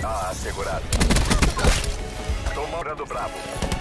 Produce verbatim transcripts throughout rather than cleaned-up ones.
Ah, assegurado. Tomando bravo.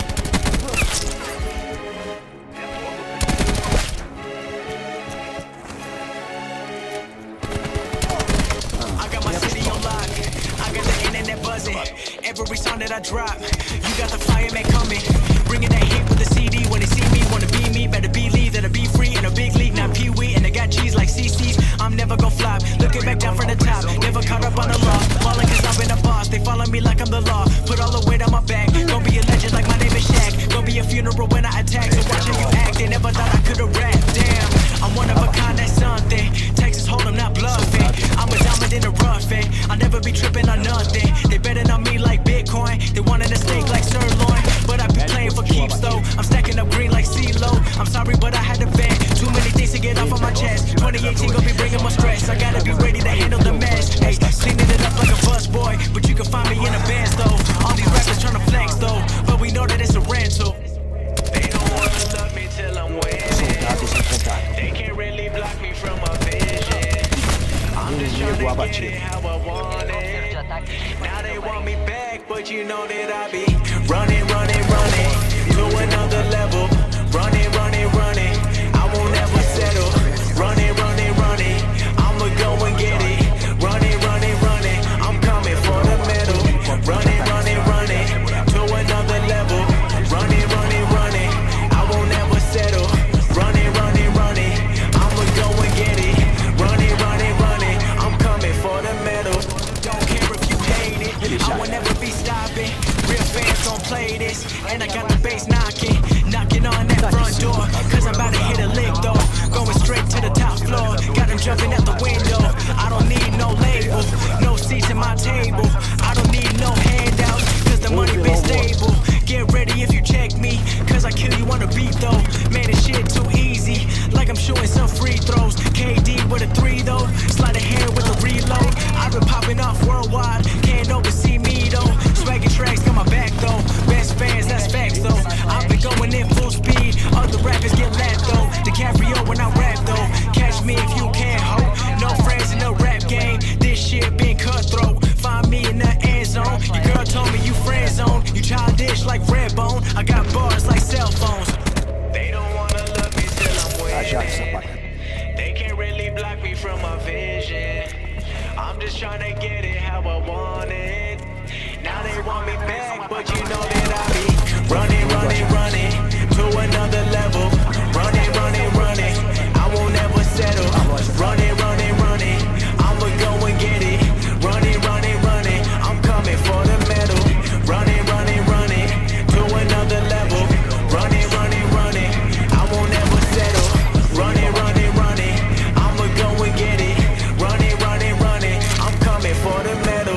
I got my city on lock. I got the internet buzzing. Every song that I drop, you got the fireman coming. Bringing that heat with the C D. When they see me, wanna be me. Better believe that I be free in a big league, not Pee Wee. And I got cheese like C C's. I'm never gon' flop. Looking back down from the top. Never caught up on the law. Falling cause I've been a boss. They follow me like I'm the law. Put all the weight on my back. Gonna be a legend like my name is Shaq. Gonna be a funeral when I attack. So watching you act, they never thought I could've rapped. Damn, I'm one of a kind, that's something. Texas Hold'em, not bluffing. I'm a diamond in the rough, eh? I'll never be tripping on nothing. They betting on me like Bitcoin. They wanted a steak like sirloin. But I be playing for keeps though. I'm stacking up green like CeeLo. I'm sorry, but I had to vent. Too many things to get off of my chest. twenty eighteen gonna be bringing more stress. I gotta be ready to handle the mess. Hey, cleaning it up like a bus boy. But you can find me in a band though. All these rappers trying to flex though. But we know that it's a rental. They don't wanna love me till I'm winning. They can't really block me from my vision. I'm just trying to get it how I want it. Now they want me back, but you know that I be running, running, running to another level. Running, running, running. I won't ever settle. Running, running, running. I'ma go and get it. Running, running, running. I'm coming for the medal. Running, running, running to another level. Running, running, running. I won't ever settle. Running, running, running. I'ma go and get it. Running, running, running. I'm coming for the medal. Don't care if you hate it. I will never be stopping. Real fans gon' play this. And I got the bass knocking. Knocking on that front door. Cause I'm about to hit a lick though. Going straight to the top floor. Got them jumping out the window. I don't need no label. No seats at my table. I don't need no handouts. Cause the money been stable. Get ready if you check me. Cause I kill you on the beat though. Man, this shit too easy. Like I'm shooting some free throws. K D with a three though. Slide ahead with a reload. I've been popping off worldwide. Can't oversee me though. Swaggin' tracks got my back though. Best fans, that's facts though. I've been going in full speed. Other rappers get laughed though. DiCaprio when I rap though. Catch me if you can't hope. No friends in the rap game. This shit been cutthroat. Find me in the end zone. Your girl told me you friend zone. You childish like Redbone. I got bars like cell phones. They don't wanna love me till I'm winning. They can't really block me from my vision. I'm just trying to get it how I want it. Now they want me back, but you know that I be running, running, running to another level. Running, running, running. I won't ever settle. Running, running, running. I'ma go and get it. Running, running, running. I'm coming for the medal. Running, running, running to another level. Running, running, running. I won't ever settle. Running, running, running. I'ma go and get it. Running, running, running. I'm coming for the medal.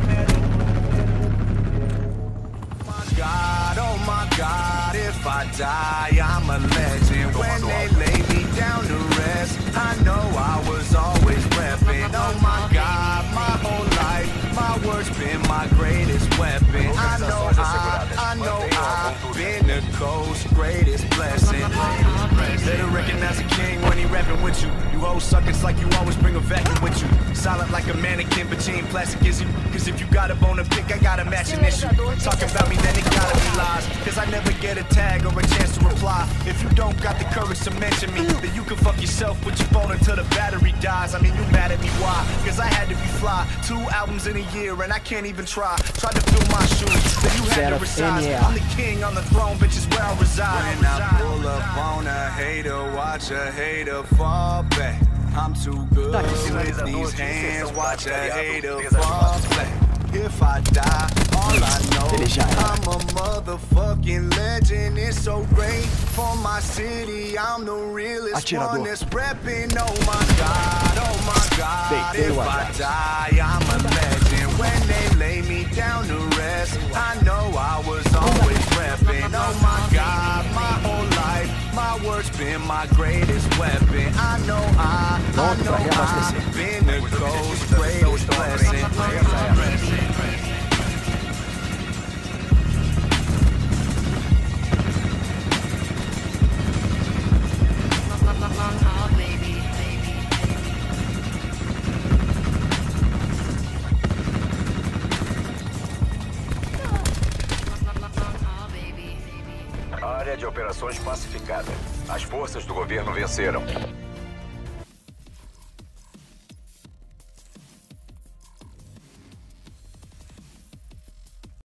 God, oh my God, if I die, I'm a legend. When they lay me down to rest, I know I was always repping. Oh my God, my whole life, my words been my greatest weapon. I know I, I know I've been the coast's greatest blessing. Better recognize a king when he rapping with you. You hoes suck, it's like you always bring a vacuum with you. Silent like a mannequin, but you ain't plastic, is you? Cause if you got a bone to pick, I got a matching issue. Talking about me, then it gotta be lies. Cause I never get a tag or a chance to reply. If you don't got the courage to mention me, then you can fuck yourself with your phone until the battery dies. I mean, you mad at me, why? Cause I had to be fly. Two albums in a year and I can't even try. Tried to fill my shoes, then you had to resize. I'm the king on the throne, bitch, is where I reside. When I pull up on a hater, watch a hater fall back. I'm too good with these hands, watch a hater fall back. If I die, all I know, I'm a motherfucking legend. It's so great for my city. I'm the realest one that's reppin'. Oh my God, oh my God. If I die, I'm a legend. When they lay me down to rest, I know I was always reppin'. Oh my God, my whole life, my words been my greatest weapon. I know I, I know I've been the coast's greatest blessing. operações pacificadas. As forças do governo venceram.